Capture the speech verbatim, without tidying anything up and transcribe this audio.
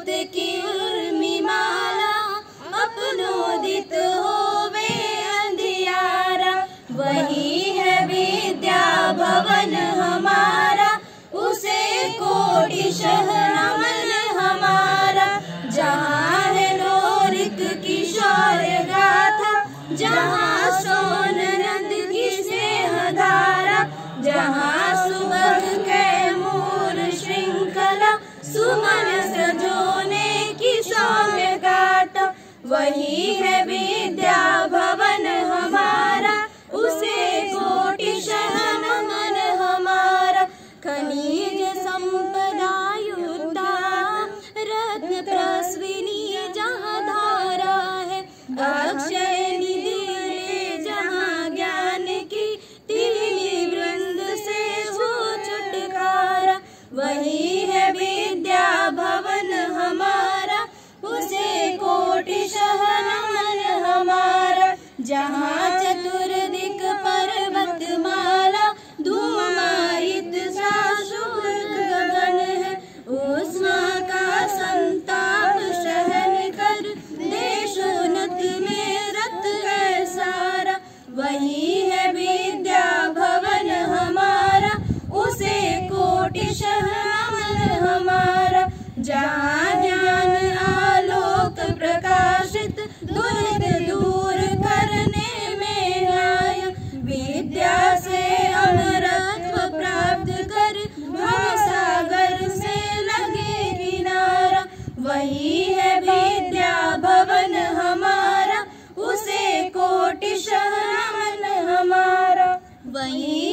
की उर्मी माला, अपनोदित होवे अंधियारा। वही है विद्या भवन हमारा, उसे कोटिशः नमन हमारा। जहाँ है लोरिक की शौर्य गाथा, जहाँ सोन नंद की स्नेह धारा, जहाँ सुबह कैमूर श्रृंखला, सुमन सजोने की सौम्य गाथा। वही है विद्या भवन हमारा, उसे कोटिशः नमन हमारा। खनिज संपदा युक्ता रत्न प्रस्विनी जहाँ धारा है, अक्षय निधि जहाँ ज्ञान की तिली वृंद से हो छुटकारा। वही है विद्या भवन हमारा, उसे कोटिशः नमन हमारा। जहाँ चतुर्दिक पर्वत माला, धूमायित शाश्वत गगन है, उष्मा का संताप सहन कर देशोन्नति में रत है सारा। वही है विद्या भवन हमारा, उसे कोटिशः नमन हमारा। जहाँ ज्ञान आलोक प्रकाशित, दुरित दूर करने में न्याय, विद्या से अमरत्व प्राप्त कर भवसागर से लगे किनारा। वही है विद्या भवन हमारा, उसे कोटिशः नमन हमारा। वही